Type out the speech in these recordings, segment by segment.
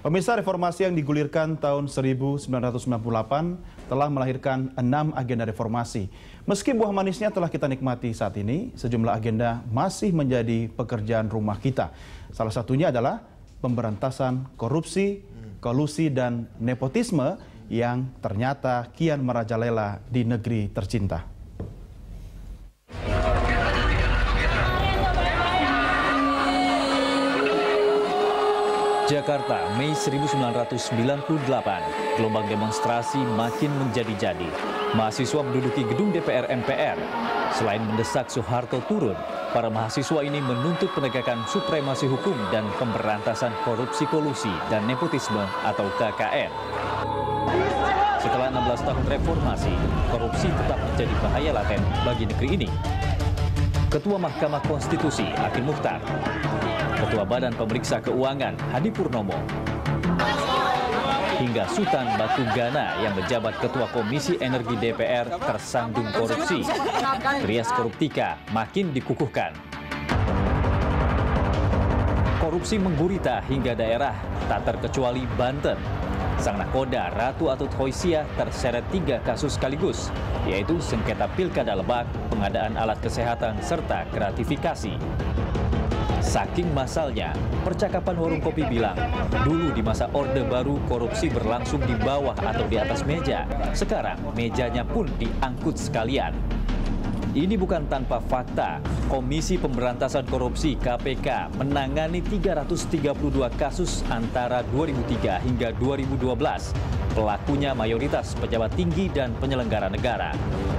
Pemirsa, reformasi yang digulirkan tahun 1998 telah melahirkan 6 agenda reformasi. Meski buah manisnya telah kita nikmati saat ini, sejumlah agenda masih menjadi pekerjaan rumah kita. Salah satunya adalah pemberantasan korupsi, kolusi, dan nepotisme yang ternyata kian merajalela di negeri tercinta. Jakarta, Mei 1998, gelombang demonstrasi makin menjadi-jadi. Mahasiswa menduduki gedung DPR MPR. Selain mendesak Soeharto turun, para mahasiswa ini menuntut penegakan supremasi hukum dan pemberantasan korupsi kolusi dan nepotisme atau KKN. Setelah 16 tahun reformasi, korupsi tetap menjadi bahaya laten bagi negeri ini. Ketua Mahkamah Konstitusi Hakim Muchtar, Ketua Badan Pemeriksa Keuangan Hadi Purnomo, hingga Sultan Batu Gana yang menjabat Ketua Komisi Energi DPR tersandung korupsi. Trias koruptika makin dikukuhkan. Korupsi menggurita hingga daerah, tak terkecuali Banten. Sang nakoda Ratu Atut Hoisiah terseret 3 kasus sekaligus, yaitu sengketa Pilkada Lebak, pengadaan alat kesehatan, serta gratifikasi. Saking masalnya, percakapan warung kopi bilang, dulu di masa Orde Baru korupsi berlangsung di bawah atau di atas meja. Sekarang mejanya pun diangkut sekalian. Ini bukan tanpa fakta. Komisi Pemberantasan Korupsi KPK menangani 332 kasus antara 2003 hingga 2012. Pelakunya mayoritas pejabat tinggi dan penyelenggara negara.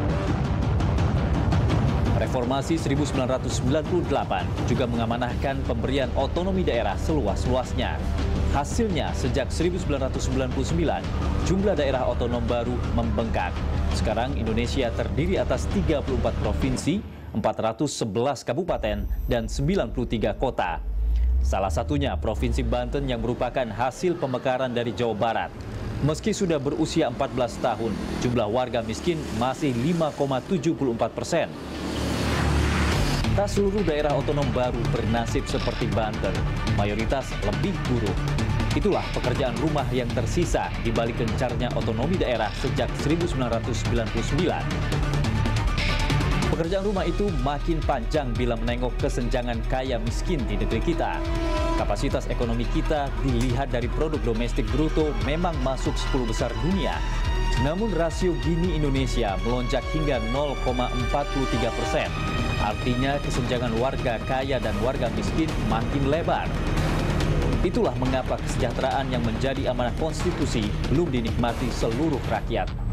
Reformasi 1998 juga mengamanahkan pemberian otonomi daerah seluas-luasnya. Hasilnya, sejak 1999, jumlah daerah otonom baru membengkak. Sekarang Indonesia terdiri atas 34 provinsi, 411 kabupaten, dan 93 kota. Salah satunya Provinsi Banten yang merupakan hasil pemekaran dari Jawa Barat. Meski sudah berusia 14 tahun, jumlah warga miskin masih 5,74%. Tak seluruh daerah otonom baru bernasib seperti Banten, mayoritas lebih buruk. Itulah pekerjaan rumah yang tersisa di balik gencarnya otonomi daerah sejak 1999. Pekerjaan rumah itu makin panjang bila menengok kesenjangan kaya miskin di negeri kita. Kapasitas ekonomi kita dilihat dari produk domestik bruto memang masuk 10 besar dunia. Namun rasio Gini Indonesia melonjak hingga 0,43%. Artinya kesenjangan warga kaya dan warga miskin makin lebar. Itulah mengapa kesejahteraan yang menjadi amanah konstitusi belum dinikmati seluruh rakyat.